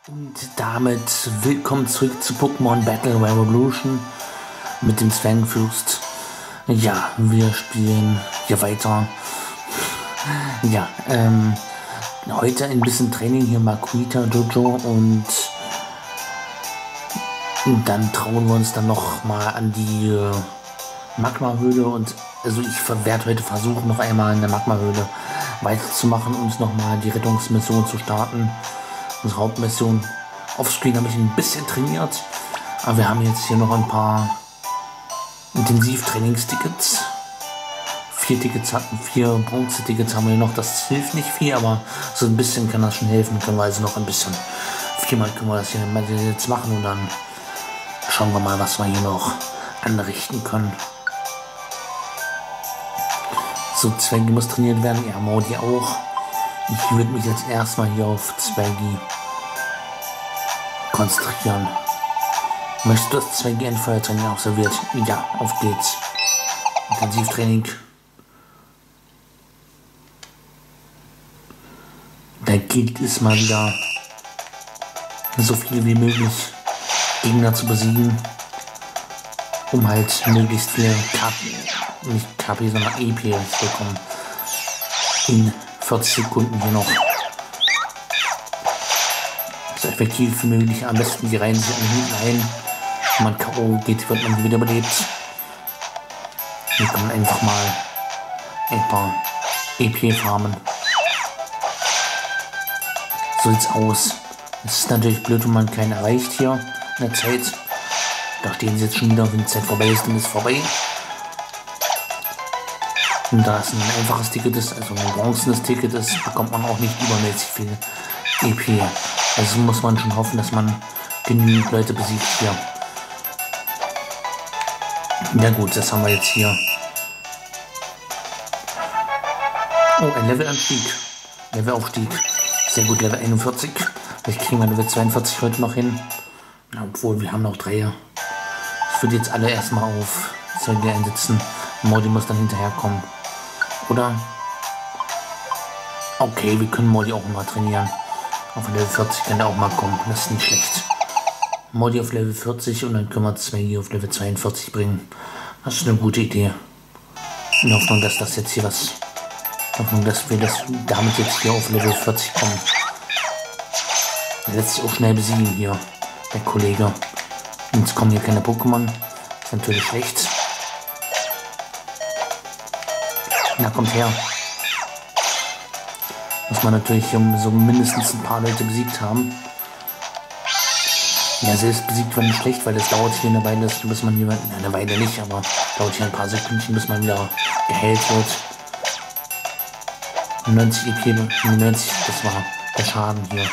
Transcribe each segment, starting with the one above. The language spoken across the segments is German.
Und damit willkommen zurück zu Pokémon Battle Revolution mit dem Zwergenfürst. Ja, wir spielen hier weiter. Ja, heute ein bisschen Training hier Makuhita Dojo und dann trauen wir uns dann noch mal an die Magma-Höhle und also ich werde heute versuchen, noch einmal in der Magma-Höhle weiterzumachen und noch mal die Rettungsmission zu starten. Unsere Hauptmission. Offscreen habe ich ein bisschen trainiert, aber wir haben jetzt hier noch ein paar Intensivtrainingstickets. 4 Tickets hatten, 4 Bronze-Tickets haben wir noch. Das hilft nicht viel, aber so ein bisschen kann das schon helfen. Können wir also noch ein bisschen, 4-mal können wir das hier jetzt machen und dann schauen wir mal, was wir hier noch anrichten können. So, Zwergi muss trainiert werden, ja, Maudi auch. Ich würde mich jetzt erstmal hier auf Zwergi konzentrieren. Möchtest du das Zwergi ein Feuertraining absolviert? Ja, auf geht's. Intensivtraining. Da gilt es mal wieder, so viel wie möglich Gegner zu besiegen, um halt möglichst viel nicht KP, sondern EP zu bekommen. In 40 Sekunden hier noch. So effektiv wie möglich. Am besten die Reihen sich hinten ein. Wenn man K.O. geht, wird man wieder überlebt. Hier kann man einfach mal ein paar EP farmen. So sieht's aus. Es ist natürlich blöd, wenn man keinen erreicht hier in der Zeit. Da stehen sie jetzt schon wieder, wenn die Zeit vorbei ist, dann ist vorbei. Und da es ein einfaches Ticket ist, also ein bronzenes Ticket ist, bekommt man auch nicht übermäßig viel EP. Also muss man schon hoffen, dass man genügend Leute besiegt hier. Ja gut, das haben wir jetzt hier. Oh, ein Levelanstieg. Levelaufstieg. Sehr gut, Level 41. Vielleicht kriegen wir Level 42 heute noch hin. Obwohl, wir haben noch 3. Ich würde jetzt alle erstmal auf Zwerge einsetzen. Modi muss dann hinterherkommen. Oder? Okay, wir können Modi auch mal trainieren. Auf Level 40 kann der auch mal kommen. Das ist nicht schlecht. Modi auf Level 40 und dann können wir Zwerge auf Level 42 bringen. Das ist eine gute Idee. In Hoffnung, dass das jetzt hier was. Hoffnung, dass wir das damit jetzt hier auf Level 40 kommen. Der lässt sich auch schnell besiegen hier, der Kollege. Jetzt kommen hier keine Pokémon. Ist natürlich schlecht. Na, kommt her. Muss man natürlich so mindestens ein paar Leute besiegt haben. Ja, selbst besiegt war nicht schlecht, weil das dauert hier eine Weile, bis man jemanden, eine Weile nicht, aber dauert hier ein paar Sekunden, bis man wieder geheilt wird. 90 EP, 90, das war der Schaden hier.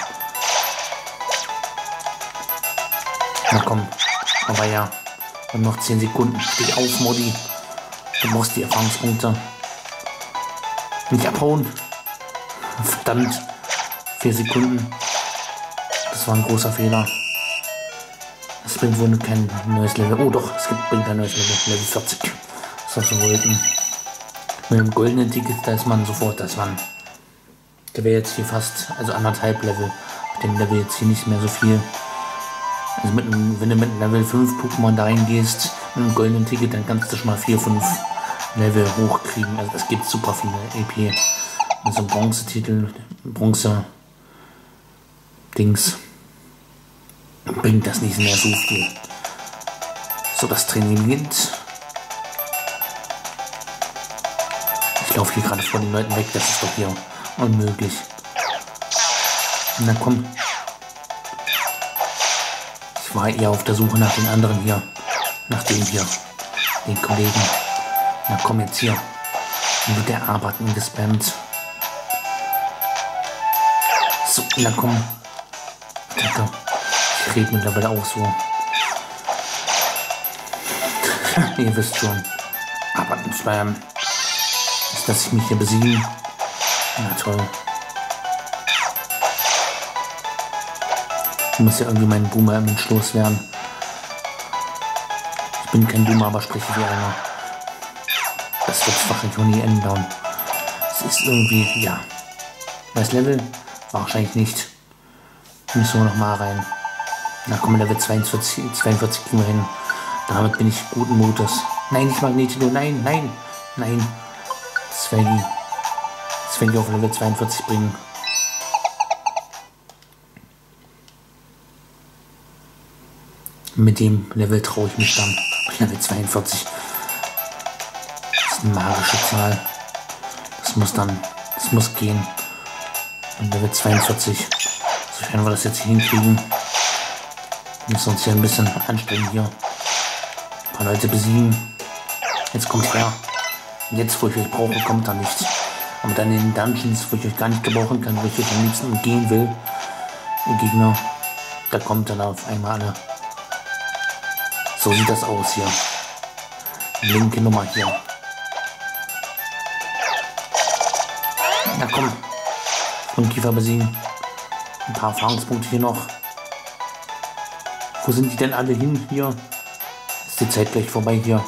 Na komm, aber ja, und noch 10 Sekunden. Steh auf, Modi. Du brauchst die Erfahrungspunkte. Nicht abhauen. Verdammt. 4 Sekunden. Das war ein großer Fehler. Das bringt wohl kein neues Level. Oh doch, es bringt ein neues Level. Level 40. Das was wir wollten. Mit dem goldenen Ticket, da ist man sofort, das Mann. Der wäre jetzt hier fast, also 1,5 Level. Mit dem Level jetzt hier nicht mehr so viel. Also wenn du mit einem Level 5 Pokémon da reingehst, mit einem goldenen Ticket, dann kannst du schon mal 4, 5 Level hochkriegen. Also das gibt super viele EP. Mit so einem Bronze-Titel, Bronze-Dings, bringt das nicht mehr so viel. So, das Training beginnt. Ich laufe hier gerade vor den Leuten weg, das ist doch hier unmöglich. Na komm. Ich war eher auf der Suche nach den anderen hier. Nach dem hier. Den Kollegen. Na komm jetzt hier. Dann wird der A-Button gespammt. So, na komm. Danke. Ich rede mittlerweile auch so. Ihr wisst schon. A-Button spam. Ist, dass ich mich hier besiegen. Na toll. Ich muss ja irgendwie meinen Boomer im Entschluss werden. Ich bin kein Boomer, aber spreche wie einer. Das wird es wahrscheinlich auch nie ändern. Es ist irgendwie, ja. Neues Level? Wahrscheinlich nicht. Müssen wir noch mal rein. Na komm, Level 42 kriegen wir hin. Damit bin ich guten Mutes. Nein, nicht Magnetilo, nein, nein, nein. Svenny auf Level 42 bringen. Mit dem Level traue ich mich dann. Level 42. Das ist eine magische Zahl. Das muss gehen. Und Level 42. Sofern wir das jetzt hier hinkriegen. Wir müssen uns hier ein bisschen anstrengen hier. Ein paar Leute besiegen. Jetzt kommt her. Jetzt, wo ich euch brauche, kommt da nichts. Aber dann in den Dungeons, wo ich euch gar nicht gebrauchen kann, wo ich euch am liebsten umgehen will, ein Gegner, da kommt dann auf einmal alle. So sieht das aus hier. Linke Nummer hier. Na komm. Grundkiefer besiegen. Ein paar Erfahrungspunkte hier noch. Wo sind die denn alle hin hier? Ist die Zeit gleich vorbei hier.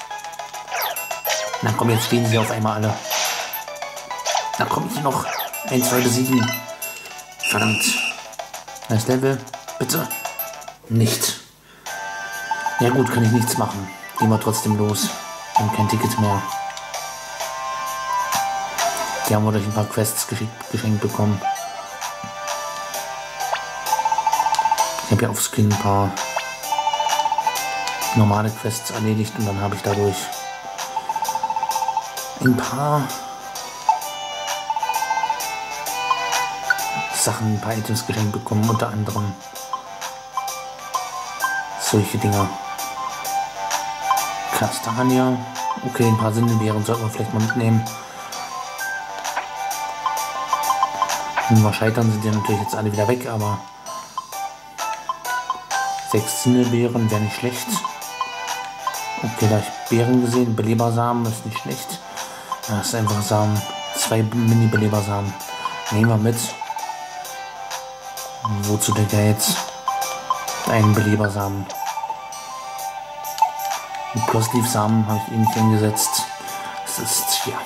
Na komm, jetzt stehen sie auf einmal alle. Da komme ich noch. 1, 2 besiegen. Verdammt. Nice Level. Bitte. Nicht. Ja gut, kann ich nichts machen. Gehen wir trotzdem los. Wir haben kein Ticket mehr. Die haben wir durch ein paar Quests geschenkt bekommen. Ich habe ja auf Skin ein paar normale Quests erledigt und dann habe ich dadurch ein paar Sachen, ein paar Items geschenkt bekommen, unter anderem solche Dinger. Kastania. Okay, ein paar Sinnebeeren sollten wir vielleicht mal mitnehmen. Wenn wir scheitern, sind die natürlich jetzt alle wieder weg, aber 6 Sinnebeeren wäre nicht schlecht. Okay, da habe ich Beeren gesehen. Belebersamen ist nicht schlecht. Das ist einfach Samen. 2 Mini-Belebersamen. Nehmen wir mit. Wozu der jetzt? Einen Belebersamen. Mit Plosleaf-Samen habe ich ihn nicht hingesetzt. Das ist hier.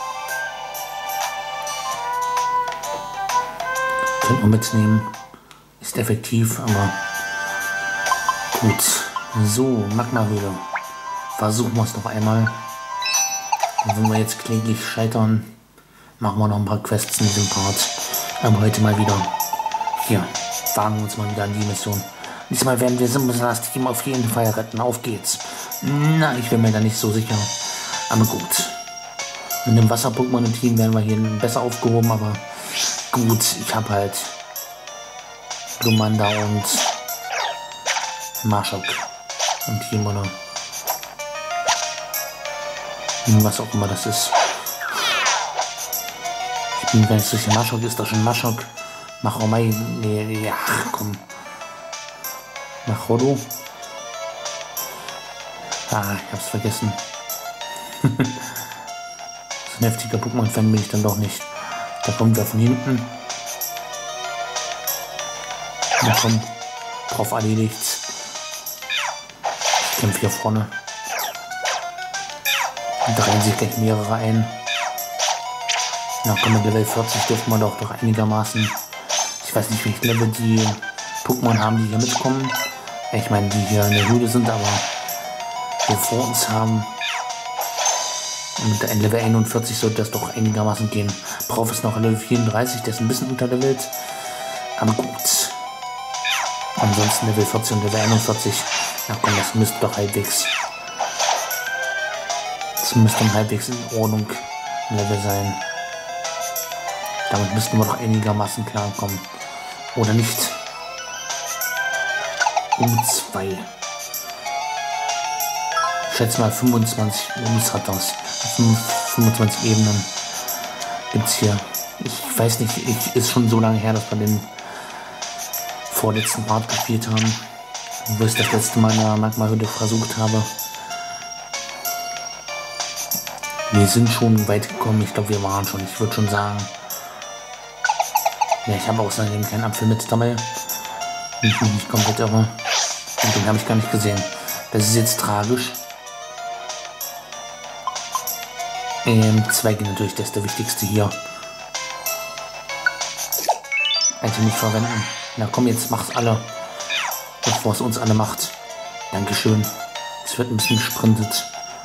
Könnte man mitnehmen. Ist effektiv, aber gut. So, Magma-Höhle. Versuchen wir es noch einmal. Und wenn wir jetzt kläglich scheitern, machen wir noch ein paar Quests in diesem Part. Aber heute mal wieder. Hier, wagen wir uns mal wieder an die Mission. Diesmal werden wir das Team auf jeden Fall retten. Auf geht's. Na, ich bin mir da nicht so sicher. Aber gut. Mit dem Wasser-Pokémon im Team werden wir hier besser aufgehoben, aber gut, ich habe halt Glumanda und Marshok im Team, oder was auch immer das ist. Ich bin gar nicht sicher. Marshok ist doch schon Marshok. Machomai, nee, ja, komm. Machodo. Ah, ich hab's vergessen. So ein heftiger Pokémon-Fan bin ich dann doch nicht. Da kommt er von hinten. Na komm, drauf erledigt. Ich kämpfe hier vorne. Und da rennen sich gleich mehrere ein. Na komm, mit Level 40 dürfen wir doch einigermaßen. Ich weiß nicht, welche Level die Pokémon haben, die hier mitkommen. Ich meine, die hier in der Höhle sind, aber wir vor uns haben. Und mit Level 41 sollte das doch einigermaßen gehen. Prof ist noch Level 34, der ist ein bisschen unterlevelt. Aber gut. Ansonsten Level 40 und Level 41. Na komm, das müsste doch halbwegs. Das müsste halbwegs in Ordnung Level sein. Damit müssten wir doch einigermaßen klarkommen. Oder nicht? U2. Ich schätze mal 25 U's hat das. 25 Ebenen gibt es hier. Ich weiß nicht, ist schon so lange her, dass wir den vorletzten Part gespielt haben. Wo ich das letzte Mal in der Magma-Höhle versucht habe. Wir sind schon weit gekommen. Ich glaube, wir waren schon. Ich würde schon sagen. Ja, ich habe außerdem keinen Apfel mit dabei. Ich bin nicht komplett irre. Und den habe ich gar nicht gesehen. Das ist jetzt tragisch. 2 geht natürlich, das ist der wichtigste hier. Also nicht verwenden. Na komm, jetzt mach's alle. Bevor es uns alle macht. Dankeschön. Es wird ein bisschen gesprintet.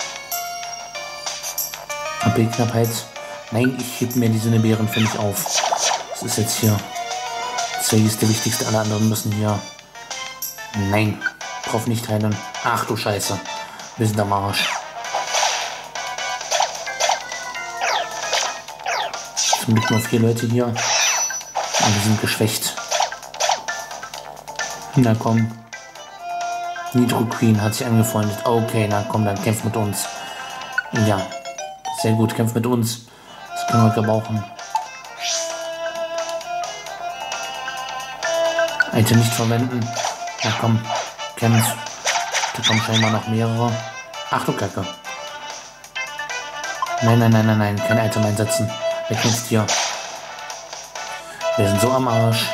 AP-Knappheit. Nein, ich heb mir die Sinnebeeren für mich auf. Das ist jetzt hier. Das ist der wichtigste. Alle anderen müssen hier. Nein. Drauf nicht heilen. Ach du Scheiße. Wir sind am Arsch. Zum Glück nur 4 Leute hier. Und wir sind geschwächt. Na komm. Nitro Queen hat sich angefreundet. Okay, na komm, dann kämpft mit uns. Ja. Sehr gut, kämpft mit uns. Das können wir gebrauchen. Item nicht verwenden. Na komm, kämpf. Da kommen scheinbar noch mehrere. Ach du Kacke. Nein, nein, nein, nein, nein. Kein Item einsetzen. Wer kämpft hier? Wir sind so am Arsch.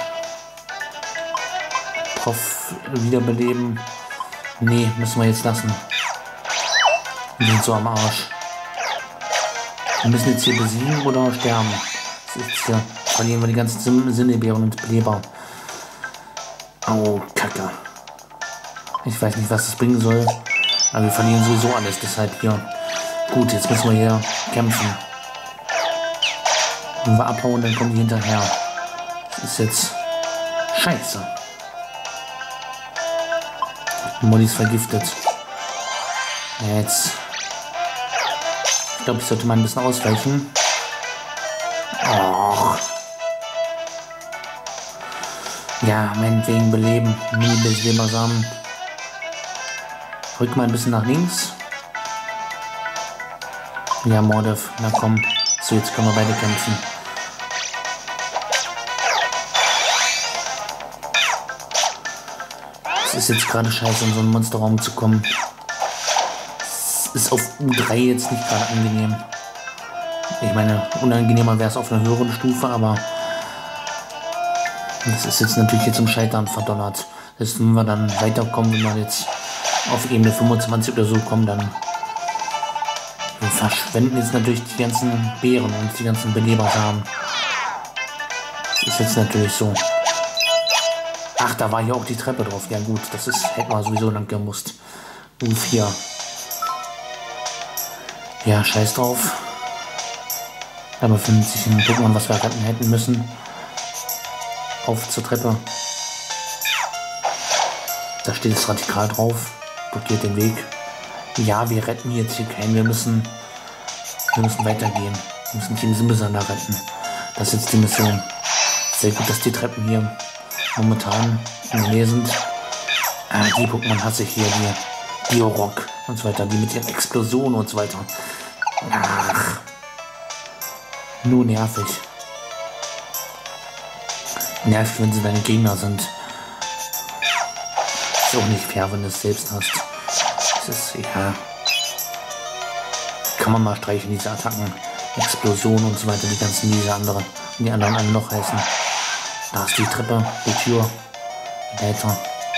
Prof wiederbeleben. Nee, müssen wir jetzt lassen. Wir sind so am Arsch. Wir müssen jetzt hier besiegen oder sterben. Das ist hier. Verlieren wir die ganzen Sinnebeeren und Kleber. Oh, Kacke. Ich weiß nicht, was das bringen soll. Aber wir verlieren sowieso alles. Deshalb hier. Gut, jetzt müssen wir hier kämpfen. Wenn wir abhauen, dann kommen die hinterher. Das ist jetzt scheiße. Molly ist vergiftet. Jetzt. Ich glaube, ich sollte mal ein bisschen ausweichen. Och. Ja, meinetwegen beleben. Mini-Lebersamen. Rück mal ein bisschen nach links. Ja, Mordev. Na komm. So, jetzt können wir beide kämpfen. Es ist jetzt gerade scheiße, in so einen Monsterraum zu kommen. Es ist auf U3 jetzt nicht gerade angenehm. Ich meine, unangenehmer wäre es auf einer höheren Stufe, aber das ist jetzt natürlich hier zum Scheitern verdonnert. Das heißt, wenn wir dann weiterkommen, wenn wir jetzt auf Ebene 25 oder so kommen, dann wir verschwenden jetzt natürlich die ganzen Beeren und die ganzen Belebersamen. Das ist jetzt natürlich so. Ach, da war hier auch die Treppe drauf. Ja gut, das ist, hätten wir sowieso lang gemusst. U4. Ja, scheiß drauf. Da befindet sich ein Pokémon, was wir retten hätten müssen. Auf zur Treppe. Da steht das Radikal drauf. Blockiert den Weg. Ja, wir retten jetzt hier keinen. Wir müssen weitergehen. Wir müssen Team Simbesander retten. Das ist jetzt die Mission. Sehr gut, dass die Treppen hier momentan in der Nähe sind. Die Pokémon hasse ich hier, die Diorock und so weiter, die mit ihren Explosionen und so weiter. Ach, nur nervig. Nervig, wenn sie deine Gegner sind. Ist auch nicht fair, wenn du es selbst hast. Das ist, ja, kann man mal streichen, diese Attacken. Explosionen und so weiter, die ganzen, diese andere. Und die anderen alle noch heißen. Da ist die Treppe, die Tür, die Leiter.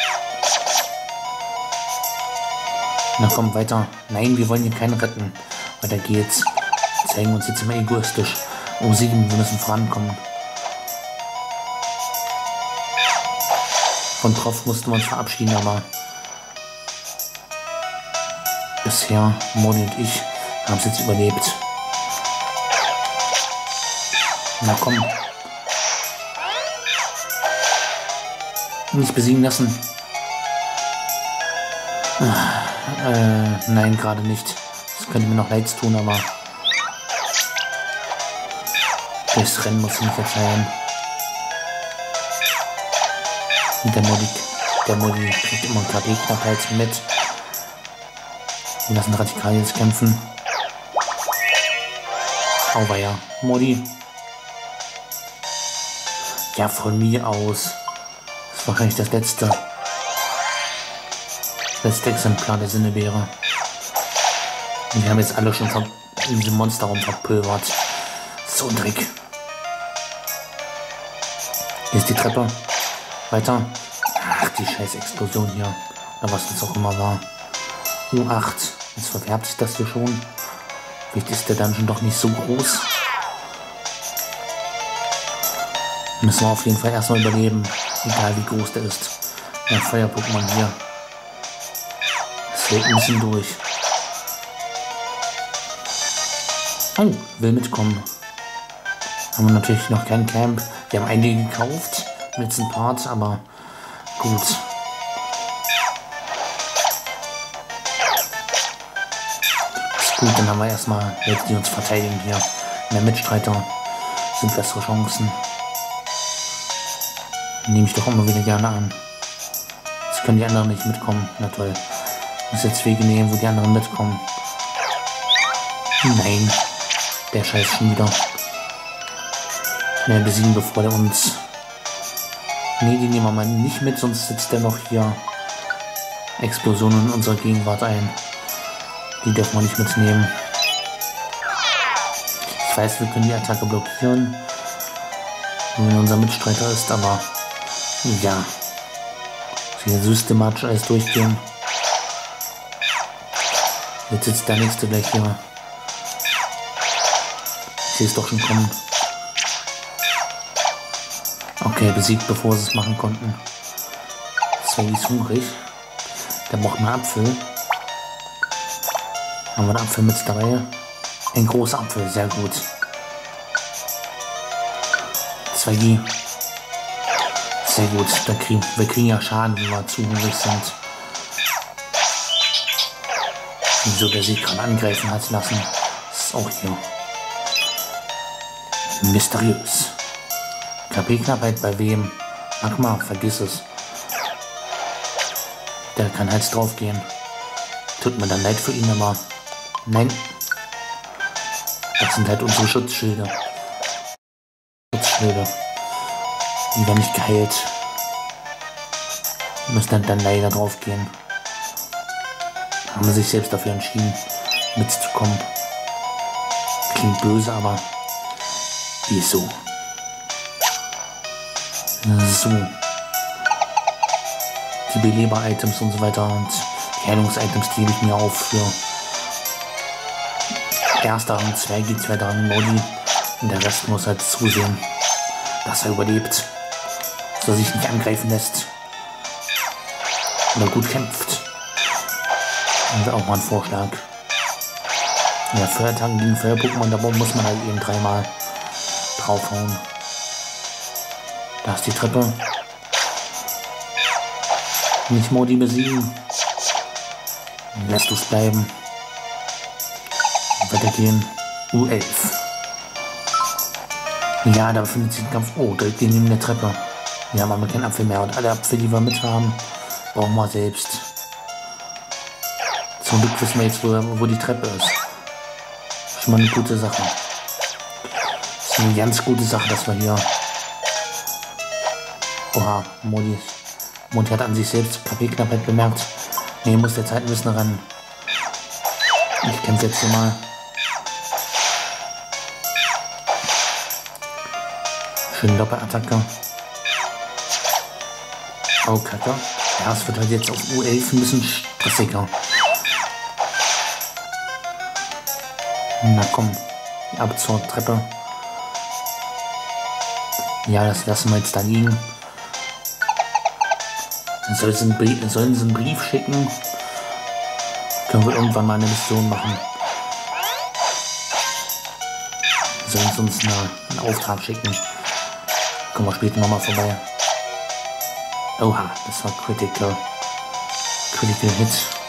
Na komm, weiter. Nein, wir wollen hier keinen retten. Weiter geht's. Wir zeigen uns jetzt immer egoistisch. Oh, 7, wir müssen vorankommen. Von Prof mussten wir uns verabschieden, aber bisher, Moni und ich, haben es jetzt überlebt. Na komm. Nicht besiegen lassen. Nein, gerade nicht. Das könnte mir noch leid tun, aber das Rennen muss ich nicht verzeihen. Und der Modi kriegt immer KP-Knappheit mit. Wir lassen Radikal jetzt kämpfen. Auweia. Modi. Ja, von mir aus. Das ist wahrscheinlich das letzte Exemplar der Sinnebeere. Und wir haben jetzt alle schon in diesem Monsterraum verpulvert. So ein Dreck. Hier ist die Treppe. Weiter. Ach, die scheiß Explosion hier. Oder was das auch immer war. U8. Jetzt verfärbt sich das hier schon. Vielleicht ist der Dungeon doch nicht so groß. Müssen wir auf jeden Fall erstmal überleben. Egal wie groß der ist. Der Feuer-Pokémon hier. Das hält ein bisschen durch. Oh, will mitkommen. Haben wir natürlich noch kein Camp. Wir haben einige gekauft im letzten Part, aber gut. Ist gut, dann haben wir erstmal Leute, die uns verteidigen hier. Mehr Mitstreiter sind bessere Chancen. Nehme ich doch immer wieder gerne an. Jetzt können die anderen nicht mitkommen. Na toll. Ich muss jetzt Wege nehmen, wo die anderen mitkommen. Nein. Der Scheiß schon wieder. Schnell besiegen, bevor der uns... Ne, die nehmen wir mal nicht mit, sonst sitzt der noch hier Explosionen in unserer Gegenwart ein. Die dürfen wir nicht mitnehmen. Ich weiß, wir können die Attacke blockieren, wenn unser Mitstreiter ist, aber ja. Hier systematisch alles durchgehen. Jetzt sitzt der nächste gleich hier. Ich sehe es doch schon kommen. Okay, besiegt, bevor sie es machen konnten. Zwängi ist hungrig. Der braucht einen Apfel. Haben wir einen Apfel mit dabei? Ein großer Apfel, sehr gut. Zwängi. Sehr gut. Wir kriegen ja Schaden, wenn wir zu hungrig sind. Wieso der sich gerade angreifen hat lassen. Das ist auch hier. Mysteriös. KP-Knappheit bei wem? Magma, vergiss es. Der kann halt drauf gehen. Tut mir dann leid für ihn, aber nein. Das sind halt unsere Schutzschilde. Die werden nicht geheilt. Müssen dann leider drauf gehen. Haben sie sich selbst dafür entschieden, mitzukommen. Klingt böse, aber ist so. So. Die Beleber-Items und so weiter und die Heilungs-Items, die hebe ich mir auf für erster Rang 2, zweiter Rang Modi. Und der Rest muss halt zusehen, dass er überlebt. Dass er sich nicht angreifen lässt. Oder gut kämpft. Das ist auch mal ein Vorschlag. Ja, Feuerattacken gegen Feuer-Pokémon, da muss man halt eben dreimal draufhauen. Da ist die Treppe. Nicht Modi besiegen. Lässt es bleiben. Weitergehen. U11. Ja, da befindet sich ein Kampf. Oh, direkt neben der Treppe. Wir haben aber keinen Apfel mehr. Und alle Apfel, die wir mit haben, brauchen wir selbst. Zum Glück wissen wir jetzt, wo die Treppe ist. Schon mal eine gute Sache. Das ist eine ganz gute Sache, dass wir hier... Oha, Modi hat an sich selbst KP-Knappheit bemerkt. Ne, muss der Zeit ein bisschen ran. Ich kämpfe jetzt hier mal. Schöne Doppelattacke. Oh, Kacke. Ja, es wird halt jetzt auf U11 ein bisschen stressiger. Na komm, ab zur Treppe. Ja, das lassen wir jetzt da liegen. Sollen sie einen Brief schicken? Können wir irgendwann mal eine Mission machen. Sollen sie uns einen Auftrag schicken? Kommen wir später nochmal vorbei. Oha, das war Critical Hit.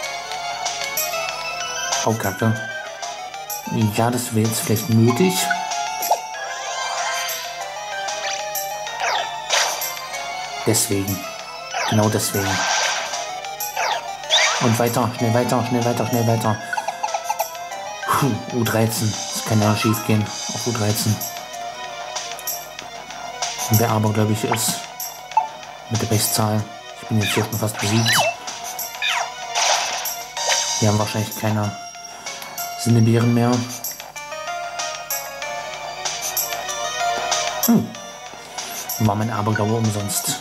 Oh, Kacke. Ja, das wäre jetzt vielleicht nötig. Deswegen. Genau deswegen. Und weiter, schnell weiter, schnell weiter, schnell weiter. Puh, U13. Das kann ja schief gehen auf U13. Und wer abergläubig ist, mit der Bestzahl. Ich bin jetzt hier schon fast besiegt. Wir haben wahrscheinlich keine Sinnebeeren mehr. War mein Aberglaube umsonst.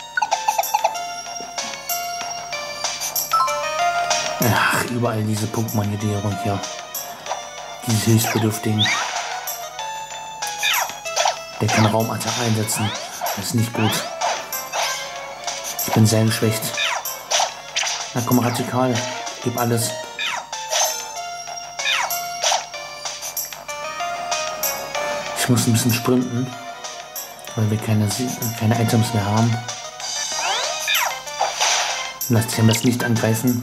Ach, überall diese Pokémon hier. Diese Hilfsbedürftigen. Der kann Raumattack einsetzen. Das ist nicht gut. bin sehr geschwächt. Na komm, radikal. Gib alles. Ich muss ein bisschen sprinten, weil wir keine Items mehr haben. Lass dich am besten nicht angreifen.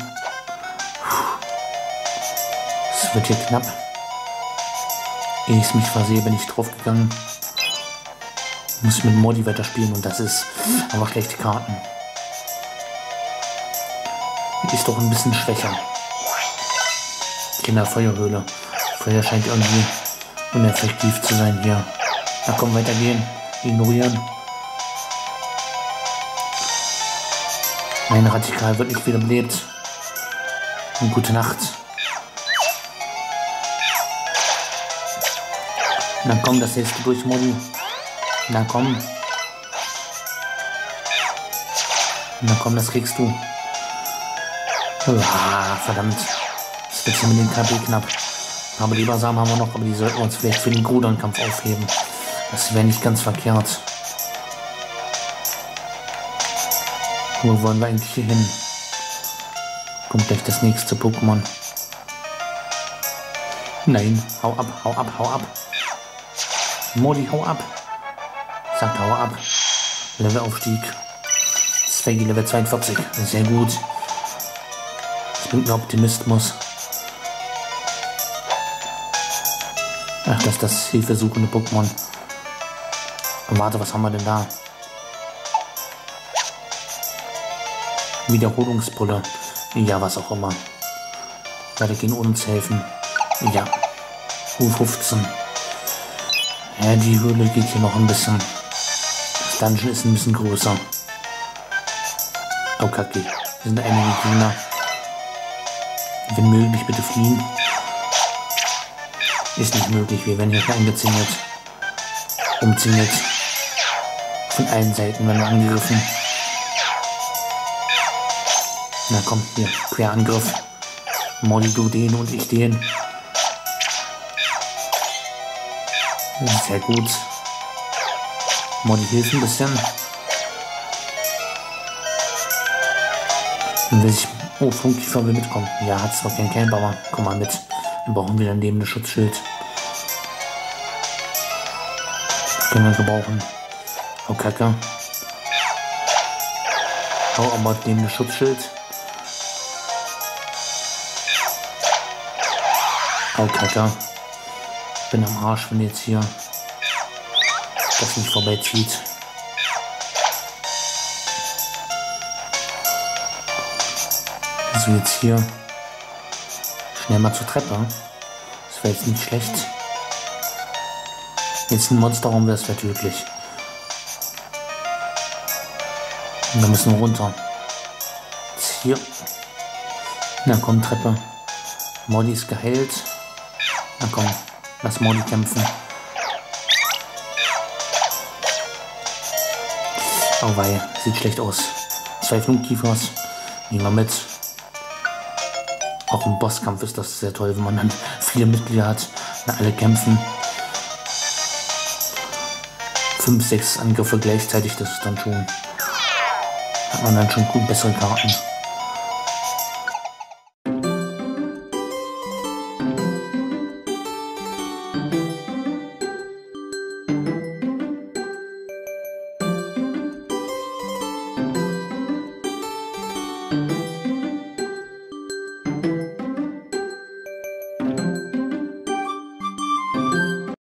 Es wird hier knapp. Ehe ich mich versehe, bin ich draufgegangen. Muss mit Modi weiterspielen und das ist aber schlechte Karten. Ist doch ein bisschen schwächer. In der Feuerhöhle. Feuer scheint irgendwie uneffektiv zu sein hier. Na komm, weitergehen. Ignorieren. Mein Radikal wird nicht wiederbelebt. Und gute Nacht. Na komm, das hältst du durch, Modi. Na komm. Na komm, das kriegst du. Ah, verdammt. Das wird hier mit den KP knapp. Aber Lebersamen haben wir noch, aber die sollten wir uns vielleicht für den Grudern-Kampf aufheben. Das wäre nicht ganz verkehrt. Wo wollen wir eigentlich hier hin? Kommt gleich das nächste Pokémon. Nein, hau ab, hau ab, hau ab. Modi, hau ab. Sagt, hau ab. Levelaufstieg. Zwecki Level 42. Sehr gut. Das bringt mir Optimismus. Ach, das ist das hilfesuchende Pokémon. Warte, was haben wir denn da? Wiederholungspulle. Ja, was auch immer. Werde gehen uns helfen. Ja. U15. Ja, die Höhle geht hier noch ein bisschen. Das Dungeon ist ein bisschen größer. Oh, kacke. Hier sind einige Gegner. Wenn möglich, bitte fliehen. Ist nicht möglich. Wir werden hier eingezingelt. Umzingelt. Von allen Seiten werden wir angegriffen. Na komm, hier. Querangriff. Molly, du den und ich den. Sehr gut. Molly hilft ein bisschen. Und will sich... Oh, Funkkiefer will mitkommen. Ja, hat zwar kein Camp, aber komm mal mit. Wir brauchen wieder ein lebendes Schutzschild. Können wir gebrauchen. Oh, Kacke. Oh, aber lebendes Schutzschild. Oh, Kacke. Ich bin am Arsch, wenn jetzt hier das nicht vorbeizieht. Also jetzt hier schnell mal zur Treppe. Das wäre jetzt nicht schlecht. Jetzt ein Monsterraum, das wäre tödlich. Und da müssen wir runter. Jetzt hier. Na komm, Treppe. Molly ist geheilt. Na komm, lass Molly kämpfen. Oh wei, sieht schlecht aus. 2 Flugkiefers. Nehmen wir mit. Auch im Bosskampf ist das sehr toll, wenn man dann viele Mitglieder hat. Na, alle kämpfen. 5, 6 Angriffe gleichzeitig, das ist dann schon... Hat man dann schon gut bessere Karten.